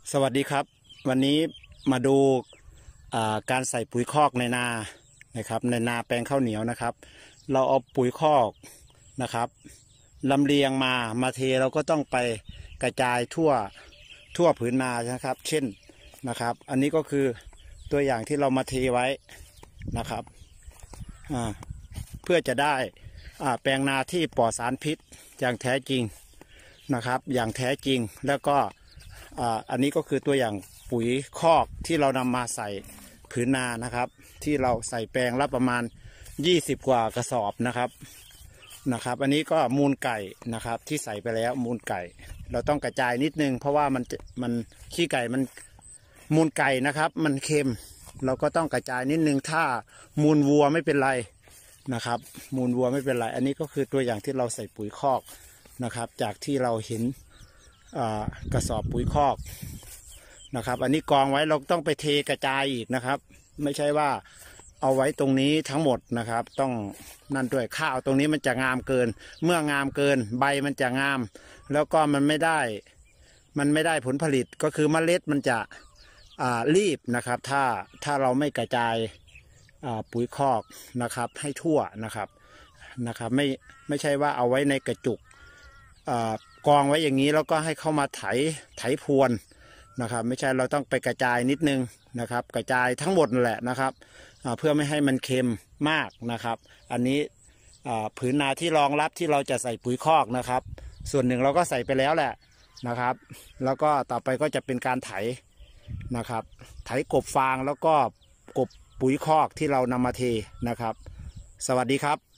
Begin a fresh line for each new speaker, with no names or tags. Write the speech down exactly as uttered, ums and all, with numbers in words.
สวัสดีครับวันนี้มาดูการใส่ปุ๋ยคอกในนานะครับในนาแปลงข้าวเหนียวนะครับเราเอาปุ๋ยคอกนะครับลำเลียงมามาเทเราก็ต้องไปกระจายทั่วทั่วผืนนานะครับเช่นนะครับอันนี้ก็คือตัวอย่างที่เรามาเทไว้นะครับเพื่อจะได้แปลงนาที่ปลอดสารพิษอย่างแท้จริงนะครับอย่างแท้จริงแล้วก็อันนี้ก็คือตัวอย่างปุ๋ยคอกที่เรานำมาใส่ผืนนานะครับที่เราใส่แปลงละประมาณยี่สิบกว่ากระสอบนะครับนะครับอันนี้ก็มูลไก่นะครับที่ใส่ไปแล้วมูลไก่เราต้องกระจายนิดนึงเพราะว่ามันมันขี้ไก่มันมูลไก่นะครับมันเค็มเราก็ต้องกระจายนิดนึงถ้ามูลวัวไม่เป็นไรนะครับมูลวัวไม่เป็นไรอันนี้ก็คือตัวอย่างที่เราใส่ปุ๋ยคอกนะครับจากที่เราเห็นกระสอบปุ๋ยคอกนะครับอันนี้กองไว้เราต้องไปเทกระจายอีกนะครับไม่ใช่ว่าเอาไว้ตรงนี้ทั้งหมดนะครับต้องนั่นด้วยข้าวตรงนี้มันจะงามเกินเมื่องามเกินใบมันจะงามแล้วก็มันไม่ได้มันไม่ได้ผลผลิตก็คือเมล็ดมันจะรีบนะครับถ้าถ้าเราไม่กระจายปุ๋ยคอกนะครับให้ทั่วนะครับนะครับไม่ไม่ใช่ว่าเอาไว้ในกระจุกกองไว้อย่างนี้แล้วก็ให้เข้ามาไถไถพรวนนะครับไม่ใช่เราต้องไปกระจายนิดนึงนะครับกระจายทั้งหมดนั่นแหละนะครับเพื่อไม่ให้มันเค็มมากนะครับอันนี้ผืนนาที่รองรับที่เราจะใส่ปุ๋ยคอกนะครับส่วนหนึ่งเราก็ใส่ไปแล้วแหละนะครับแล้วก็ต่อไปก็จะเป็นการไถนะครับไถกบฟางแล้วก็กบปุ๋ยคอกที่เรานำมาเทนะครับสวัสดีครับ